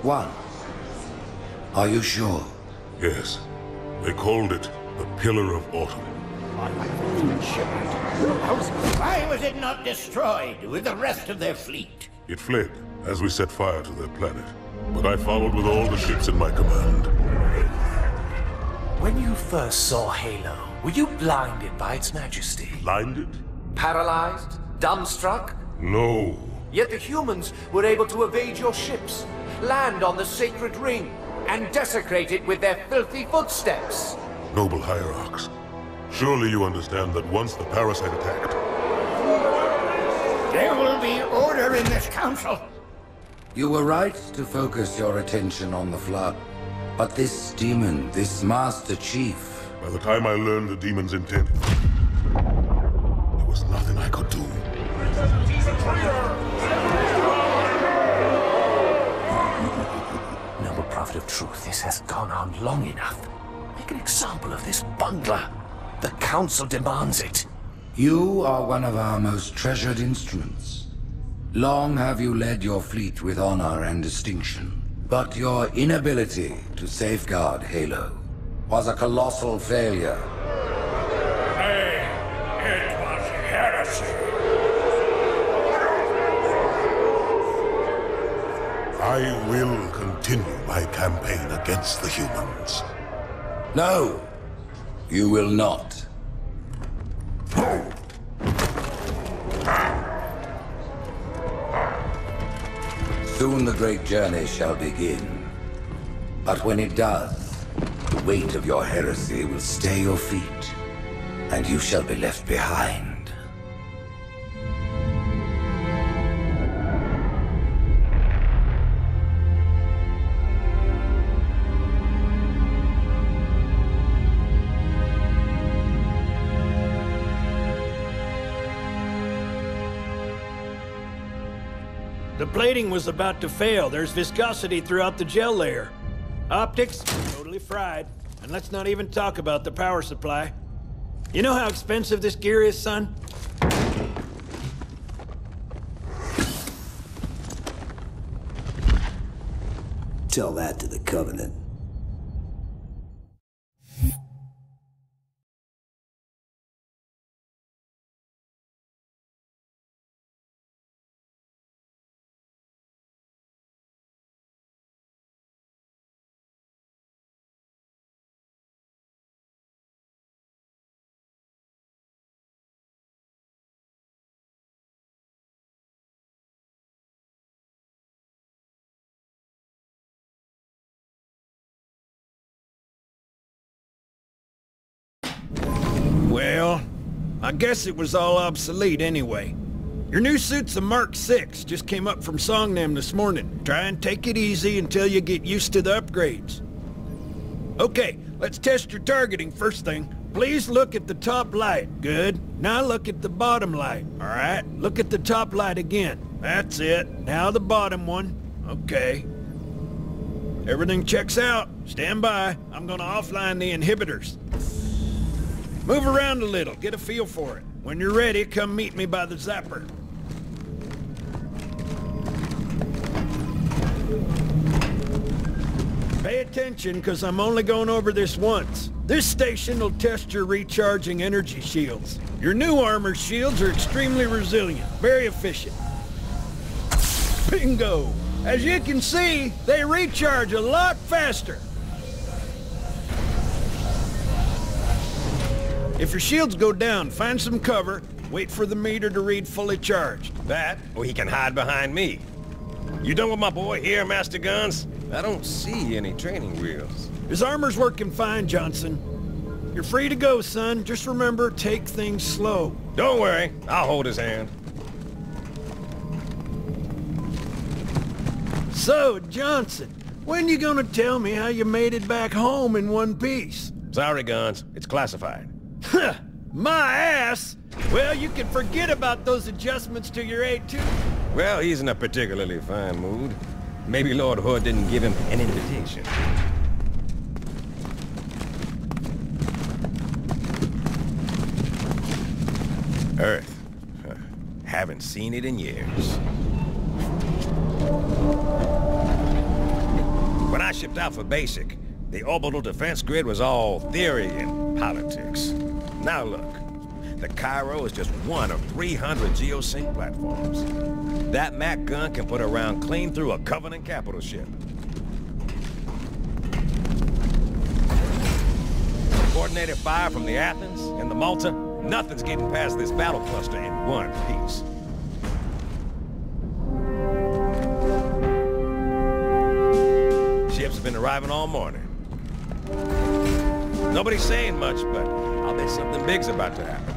One. Are you sure? Yes. They called it the Pillar of Autumn. Why was it not destroyed with the rest of their fleet? It fled as we set fire to their planet. But I followed with all the ships in my command. When you first saw Halo, were you blinded by its majesty? Blinded? Paralyzed? Dumbstruck? No. Yet the humans were able to evade your ships, land on the sacred ring, and desecrate it with their filthy footsteps. Noble Hierarchs, surely you understand that once the parasite attacked... There will be order in this council. You were right to focus your attention on the Flood. But this demon, this Master Chief... By the time I learned the demon's intent, there was nothing I could do. Noble Prophet of Truth, this has gone on long enough. Make an example of this bungler. The Council demands it. You are one of our most treasured instruments. Long have you led your fleet with honor and distinction. But your inability to safeguard Halo was a colossal failure. It was heresy. I will continue my campaign against the humans. No, you will not. Soon the great journey shall begin. But when it does, the weight of your heresy will stay your feet, and you shall be left behind. The plating was about to fail. There's viscosity throughout the gel layer. Optics, totally fried. And let's not even talk about the power supply. You know how expensive this gear is, son? Tell that to the Covenant. Well, I guess it was all obsolete anyway. Your new suit's a Mark 6, just came up from Songnam this morning. Try and take it easy until you get used to the upgrades. Okay, let's test your targeting first thing. Please look at the top light. Good. Now look at the bottom light. All right, look at the top light again. That's it. Now the bottom one. Okay. Everything checks out. Stand by. I'm gonna offline the inhibitors. Move around a little, get a feel for it. When you're ready, come meet me by the zapper. Pay attention, because I'm only going over this once. This station will test your recharging energy shields. Your new armor shields are extremely resilient, very efficient. Bingo! As you can see, they recharge a lot faster. If your shields go down, find some cover, wait for the meter to read fully charged. That, or he can hide behind me. You done with my boy here, Master Guns? I don't see any training wheels. His armor's working fine, Johnson. You're free to go, son. Just remember, take things slow. Don't worry, I'll hold his hand. So, Johnson, when you gonna tell me how you made it back home in one piece? Sorry, Guns. It's classified. My ass! Well, you can forget about those adjustments to your A2. Well, he's in a particularly fine mood. Maybe Lord Hood didn't give him an invitation. Earth. Haven't seen it in years. I shipped out for basic, the orbital defense grid was all theory and politics. Now look, the Cairo is just one of 300 geosync platforms. That Mac gun can put a round clean through a Covenant capital ship. Coordinated fire from the Athens and the Malta, nothing's getting past this battle cluster in one piece. Ships have been arriving all morning. Nobody's saying much, but I'll bet something big's about to happen.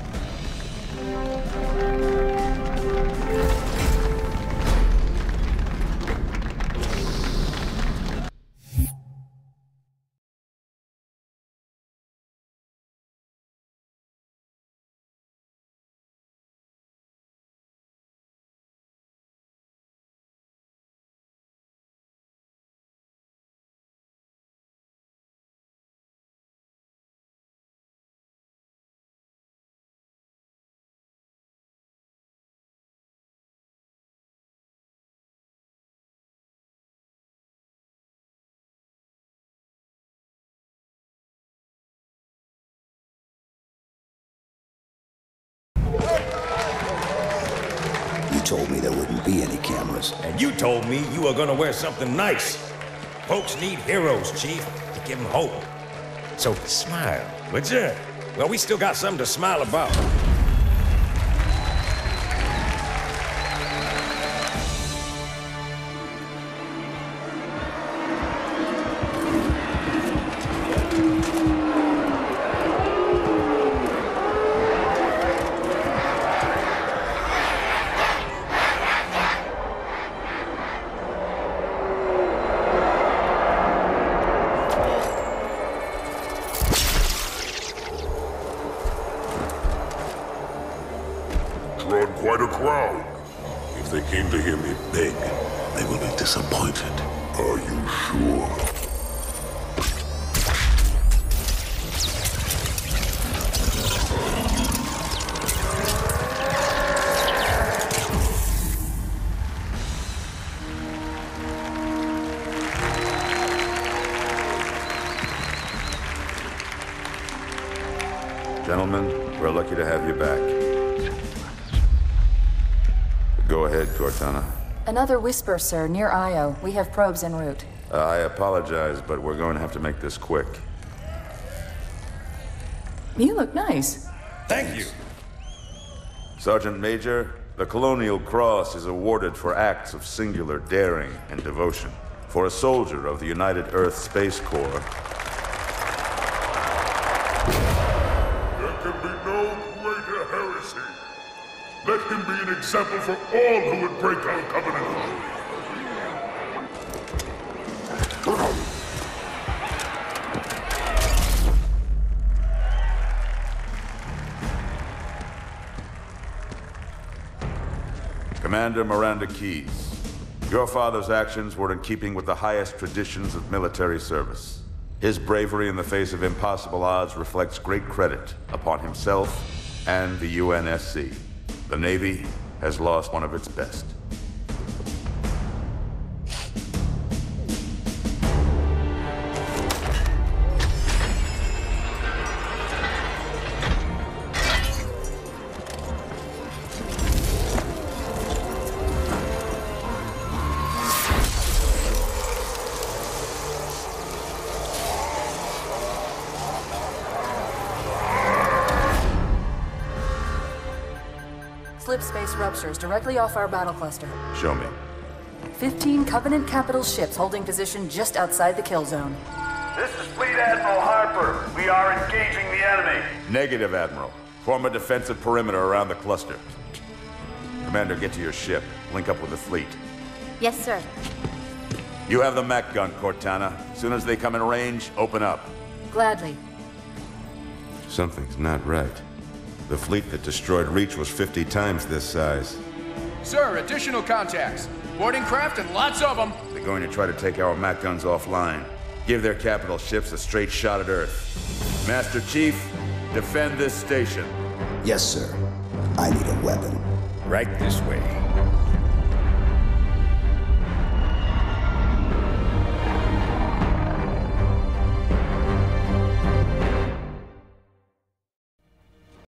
You told me there wouldn't be any cameras. And you told me you were gonna wear something nice. Folks need heroes, Chief, to give them hope. So smile, would you? Well, we still got something to smile about. Drawn quite a crowd. If they came to hear me beg, they will be disappointed. Are you sure? Gentlemen, we're lucky to have you back. Go ahead, Cortana. Another whisper, sir, near Io. We have probes en route. I apologize, but we're going to have to make this quick. You look nice. Thank you. Sergeant Major, the Colonial Cross is awarded for acts of singular daring and devotion. For a soldier of the United Earth Space Corps, There can be no greater heresy. Let him be an example for all who would break our covenant. Commander Miranda Keyes, your father's actions were in keeping with the highest traditions of military service. His bravery in the face of impossible odds reflects great credit upon himself and the UNSC. The Navy has lost one of its best. Slip space ruptures directly off our battle cluster. Show me. 15 Covenant capital ships holding position just outside the kill zone. This is Fleet Admiral Harper. We are engaging the enemy. Negative, Admiral. Form a defensive perimeter around the cluster. Commander, get to your ship. Link up with the fleet. Yes, sir. You have the Mac gun, Cortana. As soon as they come in range, open up. Gladly. Something's not right. The fleet that destroyed Reach was 50 times this size. Sir, additional contacts. Boarding craft and lots of them. They're going to try to take our Mac guns offline. Give their capital ships a straight shot at Earth. Master Chief, defend this station. Yes, sir. I need a weapon. Right this way.